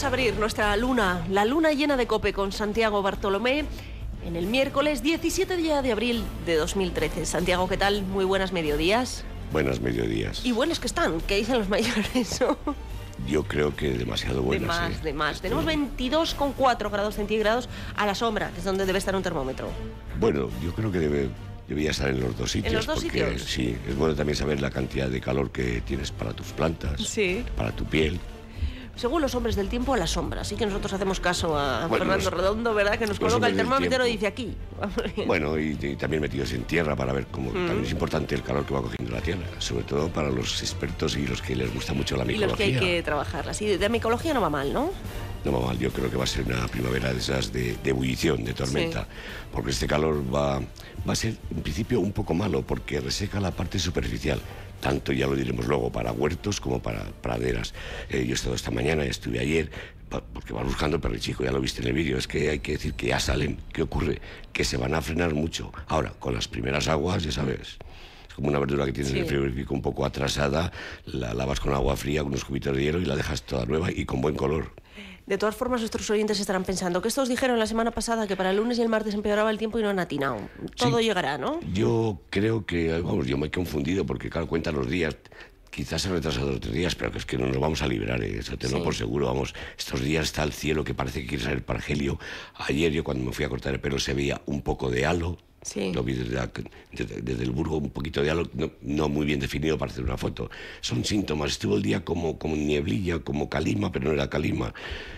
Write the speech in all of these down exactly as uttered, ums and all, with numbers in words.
Vamos a abrir nuestra luna, la luna llena de COPE con Santiago Bartolomé en el miércoles diecisiete día de abril de dos mil trece. Santiago, ¿qué tal? Muy buenas mediodías. Buenas mediodías. Y buenos que están, ¿qué dicen los mayores? ¿No? Yo creo que demasiado buenas. De más, ¿eh? de más. Tenemos veintidós coma cuatro grados centígrados a la sombra, que es donde debe estar un termómetro. Bueno, yo creo que debe... Debería estar en los dos sitios. ¿En los dos porque, sitios? Sí, es bueno también saber la cantidad de calor que tienes para tus plantas, sí. para tu piel. Según los hombres del tiempo, a la sombra. Así que nosotros hacemos caso a bueno, Fernando los, Redondo, ¿verdad? Que nos coloca el termómetro y dice aquí. Bueno, y, y también metidos en tierra para ver cómo... Mm. También es importante el calor que va cogiendo la tierra, sobre todo para los expertos y los que les gusta mucho la micología. Y los que hay que trabajarla. Sí, de micología no va mal, ¿no? No va mal, yo creo que va a ser una primavera de esas de, de ebullición, de tormenta, sí. Porque este calor va, va a ser en principio un poco malo porque reseca la parte superficial, tanto ya lo diremos luego para huertos como para praderas. Eh, yo he estado esta mañana, estuve ayer, porque vas buscando, pero el chico ya lo viste en el vídeo, es que hay que decir que ya salen. ¿Qué ocurre? Que se van a frenar mucho. Ahora, con las primeras aguas, ya sabes... como una verdura que tienes sí. en el frigorífico un poco atrasada, la lavas con agua fría, con unos cubitos de hielo y la dejas toda nueva y con buen color. De todas formas, nuestros oyentes estarán pensando que estos dijeron la semana pasada que para el lunes y el martes empeoraba el tiempo y no han atinado. Todo sí. llegará, ¿no? Yo creo que, vamos, yo me he confundido porque, claro, cuentan los días. Quizás se ha retrasado otros días, pero que es que no nos vamos a liberar, ¿eh? Eso tenlo sí. por seguro, vamos. Estos días está el cielo que parece que quiere salir pargelio. Ayer yo cuando me fui a cortar el pelo se veía un poco de halo. Sí. Lo vi desde, la, desde, desde el Burgo, un poquito de halo, no, no muy bien definido para hacer una foto. Son síntomas. Estuvo el día como, como nieblilla, como calima, pero no era calima.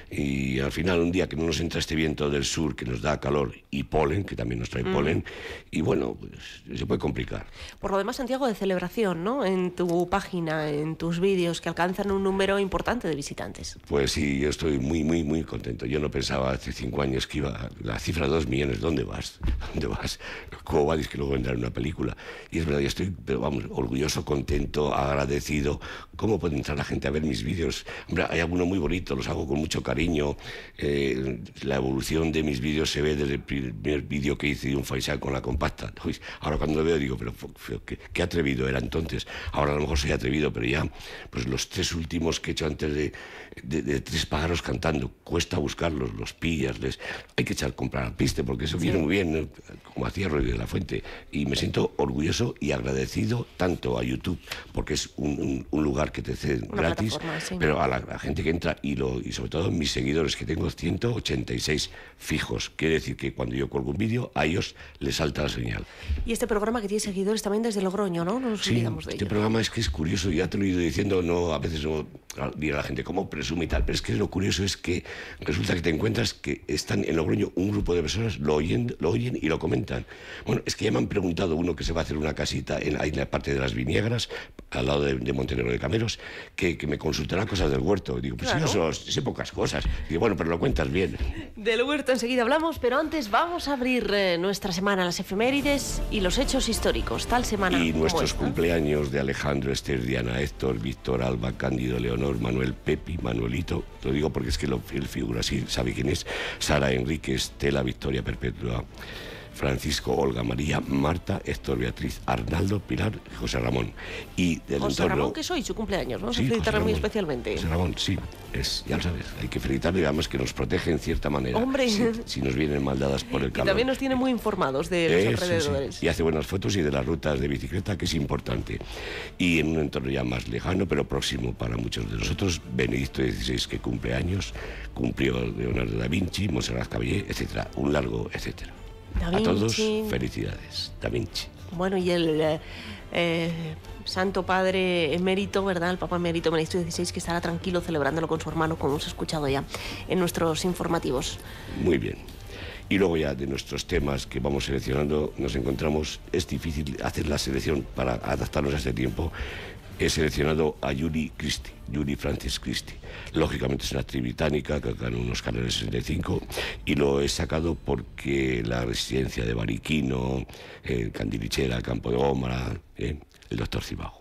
Y al final, un día que no nos entra este viento del sur que nos da calor y polen, que también nos trae mm. polen, y bueno, pues, se puede complicar. Por lo demás, Santiago, de celebración, ¿no? En tu página, en tus vídeos, que alcanzan un número importante de visitantes. Pues sí, yo estoy muy, muy, muy contento. Yo no pensaba hace cinco años que iba la cifra de dos millones. ¿Dónde vas? ¿Dónde vas? ¿Cómo va? Dices que luego vendrá en una película. Y es verdad, yo estoy, pero vamos, orgulloso, contento, agradecido. ¿Cómo puede entrar la gente a ver mis vídeos? Hombre, hay algunos muy bonitos, los hago con mucho cariño. Eh, la evolución de mis vídeos se ve desde el primer vídeo que hice de un faisán con la compacta. Ahora cuando lo veo digo, pero qué, qué atrevido era entonces. Ahora a lo mejor soy atrevido, pero ya, pues los tres últimos que he hecho antes de, de, de tres pájaros cantando, cuesta buscarlos, los pillas, les... hay que echar comprar al piste, porque eso sí. viene muy bien, ¿no? Como hacía Roy de la Fuente. Y me siento orgulloso y agradecido tanto a YouTube, porque es un, un, un lugar que te ceden gratis, sí. pero a la, la gente que entra y, lo, y sobre todo mis seguidores, que tengo ciento ochenta y seis fijos. Quiere decir que cuando yo cuelgo un vídeo, a ellos les salta la señal. Y este programa que tiene seguidores también desde Logroño, ¿no? No nos sí, olvidamos de este ello. Programa es que es curioso, ya te lo he ido diciendo, no, a veces no dirá la gente cómo presume y tal, pero es que lo curioso es que resulta que te encuentras que están en Logroño un grupo de personas, lo oyen, lo oyen y lo comentan. Bueno, es que ya me han preguntado uno que se va a hacer una casita en, en la parte de las Viñegras, al lado de, de Montenegro de Cameros, que, que me consultará cosas del huerto. Digo, pues claro. yo sé, sé pocas cosas. Digo, bueno, pero lo cuentas bien. Del huerto enseguida hablamos, pero antes vamos a abrir eh, nuestra semana, las efemérides y los hechos históricos. Tal semana. Y nuestros cumpleaños de Alejandro, Esther, Diana, Héctor, Víctor, Alba, Cándido, Leonor, Manuel, Pepi, Manuelito. Lo digo porque es que lo, él figura así, sabe quién es. Sara, Enrique, Estela, Victoria, Perpetua, Francisco, Olga, María, Marta, Héctor, Beatriz, Arnaldo, Pilar, José Ramón. Y del José entorno... Ramón, que es hoy su cumpleaños, vamos sí, a felicitarle muy especialmente. José Ramón, sí, es, ya lo sabes, hay que felicitarle, digamos que nos protege en cierta manera. Hombre. Si, si nos vienen mal dadas por el calor. Y también nos tiene muy informados de los Eso, alrededores. Sí. Y hace buenas fotos y de las rutas de bicicleta, que es importante. Y en un entorno ya más lejano, pero próximo para muchos de nosotros, Benedicto dieciséis, que cumple años, cumplió Leonardo da Vinci, Montserrat Caballé, etcétera, un largo etcétera. Da Vinci. A todos, felicidades. Da Vinci. Bueno, y el eh, eh, Santo Padre emérito, ¿verdad? El Papa emérito Benedicto dieciséis, que estará tranquilo celebrándolo con su hermano, como hemos escuchado ya en nuestros informativos. Muy bien. Y luego ya de nuestros temas que vamos seleccionando, nos encontramos, es difícil hacer la selección para adaptarnos a este tiempo. He seleccionado a Julie Christie, Julie Frances Christie. Lógicamente es una actriz británica que ganó un Oscar en el sesenta y cinco y lo he sacado porque la residencia de Bariquino, eh, Candilichera, Campo de Gómara, eh, el doctor Cibago.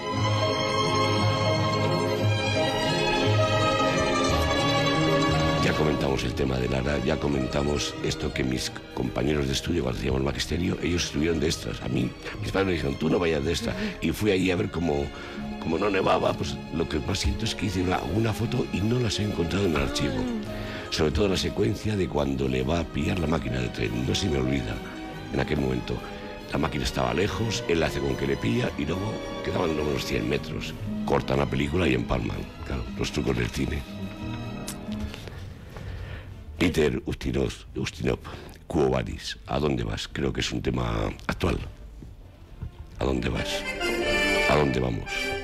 Ya comentamos el tema de Lara, ya comentamos esto que mis compañeros de estudio, cuando hacíamos magisterio, ellos estuvieron de extras. A mí, mis padres me dijeron, tú no vayas de extra. Y fui allí a ver cómo, como no nevaba, pues lo que más siento es que hice una, una foto y no las he encontrado en el archivo. Sobre todo la secuencia de cuando le va a pillar la máquina de tren, no se me olvida en aquel momento. La máquina estaba lejos, él hace con que le pilla y luego quedaban unos cien metros. Cortan la película y empalman. Claro, los trucos del cine. Peter Ustinov, Ustinov, Quo Vadis, ¿a dónde vas? Creo que es un tema actual. ¿A dónde vas? ¿A dónde vamos?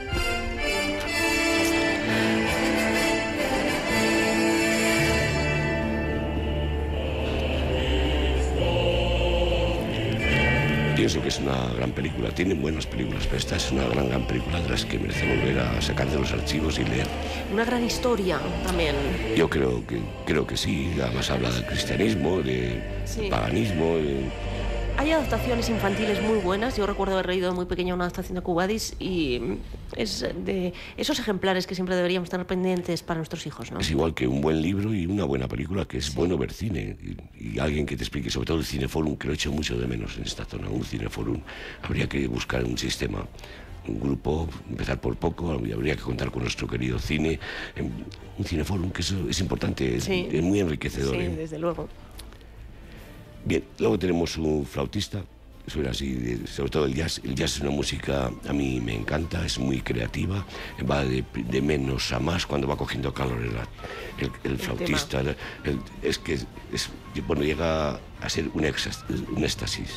Pienso que es una gran película, tienen buenas películas, pero esta es una gran, gran película de las que merece volver a sacar de los archivos y leer. Una gran historia también. Yo creo que, creo que sí, además habla del cristianismo, de sí. paganismo. De... Hay adaptaciones infantiles muy buenas. Yo recuerdo haber leído de muy pequeña una adaptación de Quo Vadis y es de esos ejemplares que siempre deberíamos tener pendientes para nuestros hijos, ¿no? Es igual que un buen libro y una buena película, que es sí. bueno ver cine y, y alguien que te explique, sobre todo el Cineforum, que lo echo mucho de menos en esta zona, un Cineforum. Habría que buscar un sistema, un grupo, empezar por poco, habría que contar con nuestro querido cine, un Cineforum, que eso es importante, es, sí. es muy enriquecedor. Sí, ¿eh? desde luego. Bien, luego tenemos un flautista, suena así, sobre todo el jazz. El jazz es una música, a mí me encanta, es muy creativa, va de, de menos a más cuando va cogiendo calor el, el, el, el flautista. El, el, es que, es, bueno, llega a ser un, exas, un éxtasis.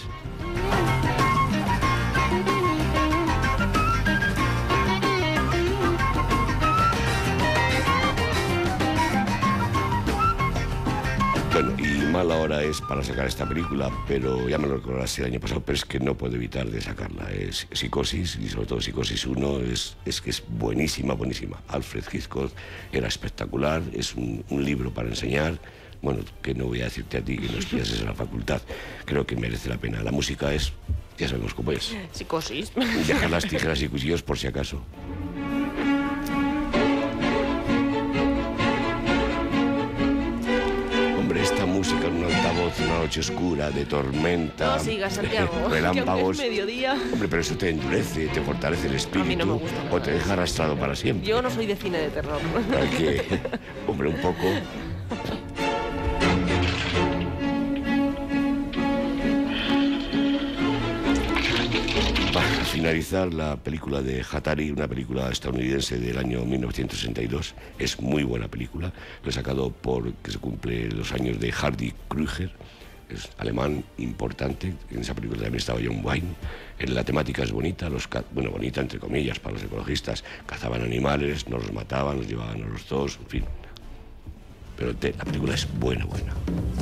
Bueno, y mala hora es para sacar esta película, pero ya me lo recordaste el año pasado, pero es que no puedo evitar de sacarla. Es Psicosis, y sobre todo Psicosis uno, es, es que es buenísima, buenísima. Alfred Hitchcock era espectacular, es un, un libro para enseñar. Bueno, que no voy a decirte a ti que no estudiases en la facultad. Creo que merece la pena. La música es, ya sabemos cómo es. Psicosis. Dejar las tijeras y cuchillos por si acaso. Música en un altavoz, una noche oscura, de tormenta, no sigas, Santiago, relámpagos. Que es mediodía. Hombre, pero eso te endurece, te fortalece el espíritu. A mí no me gusta nada. O te deja arrastrado para siempre. Yo no soy de cine de terror. Hay que, hombre, un poco. Para finalizar, la película de Hatari, una película estadounidense del año mil novecientos sesenta y dos, es muy buena película. Lo he sacado porque se cumple los años de Hardy Krüger, es alemán importante. En esa película también estaba John Wayne. La temática es bonita, los bueno, bonita entre comillas para los ecologistas. Cazaban animales, nos los mataban, nos llevaban a los zoos, en fin. Pero te, la película es buena, buena.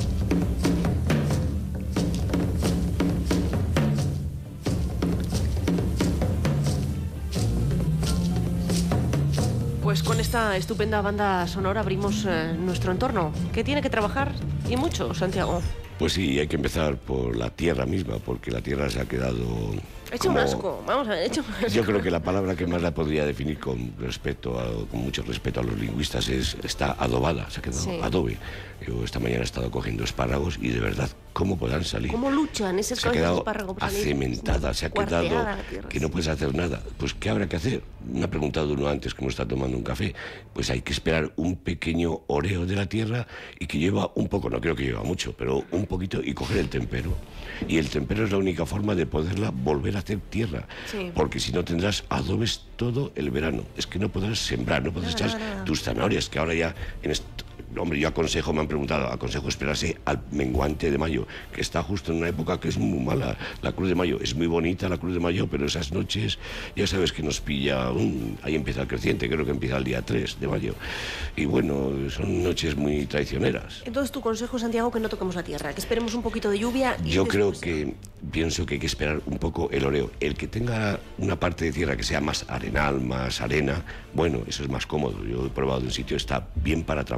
Pues con esta estupenda banda sonora abrimos eh, nuestro entorno, que tiene que trabajar y mucho, Santiago. Pues sí, hay que empezar por la tierra misma, porque la tierra se ha quedado... Hecho como... un asco, vamos a ver, hecho un asco. Yo creo que la palabra que más la podría definir con respeto, a, con mucho respeto a los lingüistas, es está adobada, se ha quedado sí. adobe. Yo esta mañana he estado cogiendo espárragos y de verdad, ¿cómo podrán salir? ¿Cómo luchan esas se ha quedado espárragos? Acementada, se ha quedado que no puedes hacer nada. Pues ¿qué habrá que hacer? Me ha preguntado uno antes que me está tomando un café. Pues hay que esperar un pequeño oreo de la tierra y que lleva un poco, no creo que lleva mucho, pero un poquito y coger el tempero. Y el tempero es la única forma de poderla volver a hacer tierra. Sí. Porque si no tendrás adobes todo el verano. Es que no podrás sembrar, no podrás echar tus zanahorias, que ahora ya en esto... Hombre, yo aconsejo, me han preguntado, aconsejo esperarse al menguante de mayo, que está justo en una época que es muy mala. La Cruz de Mayo es muy bonita, la Cruz de Mayo, pero esas noches, ya sabes que nos pilla, un, ahí empieza el creciente, creo que empieza el día tres de mayo. Y bueno, son noches muy traicioneras. Entonces, tu consejo, Santiago, que no toquemos la tierra, que esperemos un poquito de lluvia. Y yo después... creo que, pienso que hay que esperar un poco el oreo. El que tenga una parte de tierra que sea más arenal, más arena, bueno, eso es más cómodo. Yo he probado en un sitio, está bien para trabajar.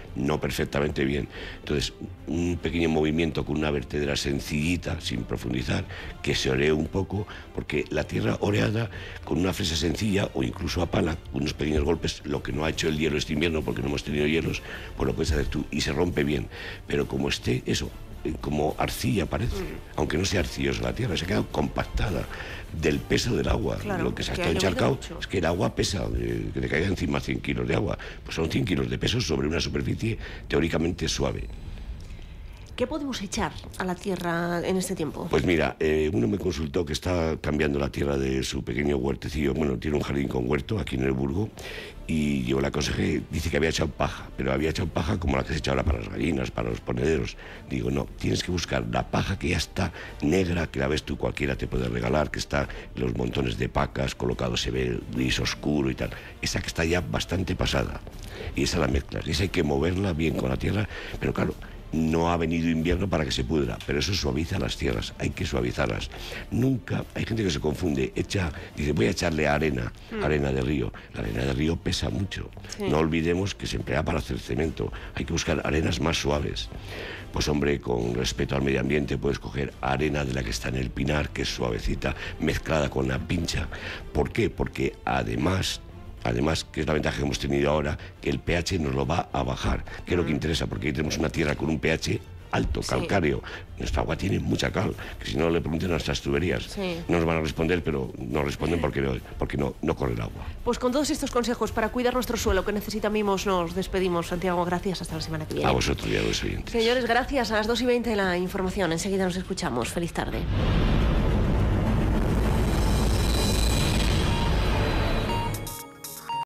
no perfectamente bien. Entonces, un pequeño movimiento con una vertedera sencillita, sin profundizar, que se oree un poco, porque la tierra oreada con una fresa sencilla o incluso a pala, unos pequeños golpes, lo que no ha hecho el hielo este invierno, porque no hemos tenido hielos, pues lo puedes hacer tú y se rompe bien. Pero como esté eso, como arcilla parece, mm. aunque no sea arcillosa la tierra, se ha quedado compactada del peso del agua. Claro, lo que se ha estado encharcado es que el agua pesa, eh, que te caiga encima cien kilos de agua, pues son cien kilos de peso sobre una superficie teóricamente suave. ¿Qué podemos echar a la tierra en este tiempo? Pues mira, eh, uno me consultó que está cambiando la tierra de su pequeño huertecillo. Bueno, tiene un jardín con huerto aquí en el Burgo, y yo le aconsejé, dice que había echado paja, pero había echado paja como la que se echa ahora para las gallinas, para los ponederos. Digo, no, tienes que buscar la paja que ya está negra, que la ves tú, cualquiera te puede regalar, que está en los montones de pacas, colocado se ve gris oscuro y tal. Esa que está ya bastante pasada, y esa la mezclas, y esa hay que moverla bien con la tierra, pero claro, no ha venido invierno para que se pudra, pero eso suaviza las tierras, hay que suavizarlas. Nunca, hay gente que se confunde, echa, dice, voy a echarle arena, mm. arena de río. La arena de río pesa mucho. Sí. No olvidemos que se emplea para hacer cemento, hay que buscar arenas más suaves. Pues hombre, con respeto al medio ambiente, puedes coger arena de la que está en el pinar, que es suavecita, mezclada con la pincha. ¿Por qué? Porque además... Además, que es la ventaja que hemos tenido ahora, que el pH nos lo va a bajar, que es lo que interesa, porque ahí tenemos una tierra con un pH alto, calcáreo. Sí. Nuestra agua tiene mucha cal, que si no le pregunten a nuestras tuberías. Sí. No nos van a responder, pero no responden porque, no, porque no, no corre el agua. Pues con todos estos consejos para cuidar nuestro suelo que necesita mimos, nos despedimos. Santiago, gracias. Hasta la semana que viene. A vosotros y a los oyentes. Señores, gracias. A las dos y veinte la información. Enseguida nos escuchamos. Feliz tarde.